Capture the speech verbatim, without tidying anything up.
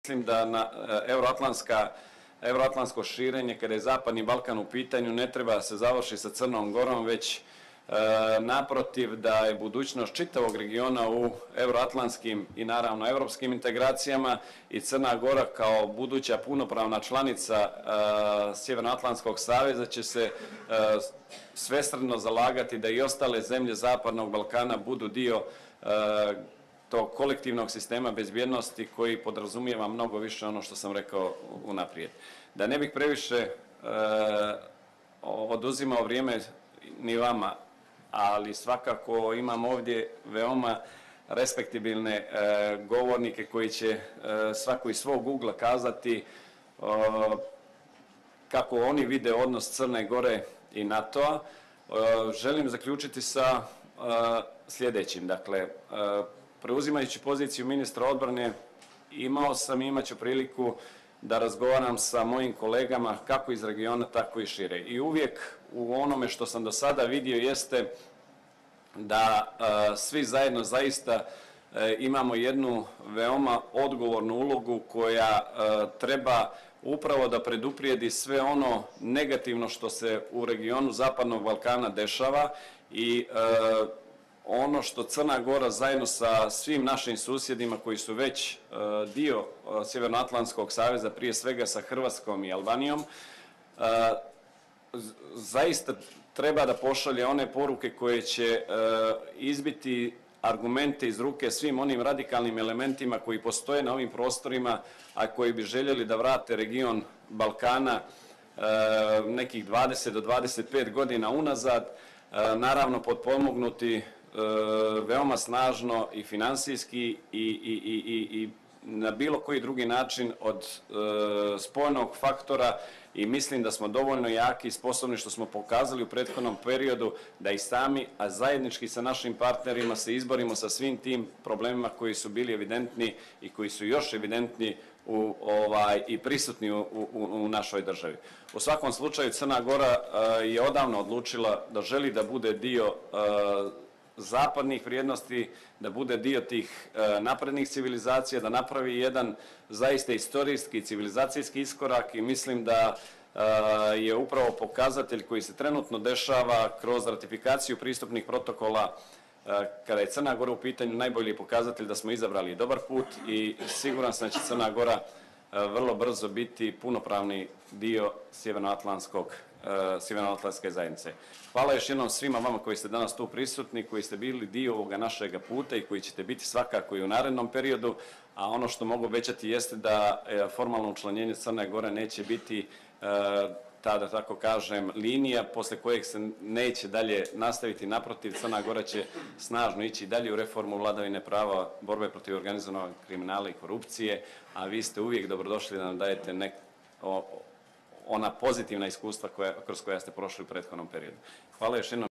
Mislim da na euroatlantska, euroatlantsko širenje, kada je Zapadni Balkan u pitanju, ne treba da se završi sa Crnom Gorom, već e, naprotiv da je budućnost čitavog regiona u euroatlantskim i naravno evropskim integracijama i Crna Gora kao buduća punopravna članica e, Sjevernoatlantskog saveza će se e, svesrdno zalagati da i ostale zemlje Zapadnog Balkana budu dio e, tog kolektivnog sistema bezbjednosti koji podrazumijeva mnogo više ono što sam rekao unaprijed. Da ne bih previše e, oduzimao vrijeme ni vama, ali svakako imam ovdje veoma respektibilne e, govornike koji će e, svako iz svog ugla kazati e, kako oni vide odnos Crne Gore i NATO-a. E, želim zaključiti sa e, sljedećim. Dakle, e, preuzimajući poziciju ministra odbrane, imao sam i imat ću priliku da razgovaram sa mojim kolegama kako iz regiona, tako i šire. I uvijek u onome što sam do sada vidio jeste da e, svi zajedno zaista e, imamo jednu veoma odgovornu ulogu koja e, treba upravo da preduprijedi sve ono negativno što se u regionu Zapadnog Balkana dešava i e, ono što Crna Gora zajedno sa svim našim susjedima koji su već uh, dio uh, Sjevernoatlantskog saveza, prije svega sa Hrvatskom i Albanijom, uh, zaista treba da pošalje one poruke koje će uh, izbiti argumente iz ruke svim onim radikalnim elementima koji postoje na ovim prostorima, a koji bi željeli da vrate region Balkana uh, nekih dvadeset do dvadeset pet godina unazad, uh, naravno potpomognuti veoma snažno i finansijski i, i, i, i, i na bilo koji drugi način od e, spoljnog faktora i mislim da smo dovoljno jaki i sposobni što smo pokazali u prethodnom periodu da i sami, a zajednički sa našim partnerima se izborimo sa svim tim problemima koji su bili evidentni i koji su još evidentni u, ovaj, i prisutni u, u, u našoj državi. U svakom slučaju Crna Gora e, je odavno odlučila da želi da bude dio e, zapadnih vrijednosti, da bude dio tih e, naprednih civilizacija, da napravi jedan zaista istorijski civilizacijski iskorak i mislim da e, je upravo pokazatelj koji se trenutno dešava kroz ratifikaciju pristupnih protokola e, kada je Crna Gora u pitanju najbolji pokazatelj da smo izabrali dobar put i siguran sam da će Crna Gora e, vrlo brzo biti punopravni dio Sjevernoatlantskog Sjevernoatlantske zajednice. Hvala još jednom svima vama koji ste danas tu prisutni, koji ste bili dio ovoga našega puta i koji ćete biti svakako i u narednom periodu, a ono što mogu obećati jeste da formalno učlanjenje Crne Gore neće biti ta, da tako kažem, linija posle kojeg se neće dalje nastaviti. Naprotiv, Crna Gora će snažno ići dalje u reformu vladavine prava, borbe protiv organizovanog kriminala i korupcije, a vi ste uvijek dobrodošli da nam dajete nek, o, ona pozitivna iskustva koja, kroz koja ste prošli u prethodnom periodu. Hvala još jednom.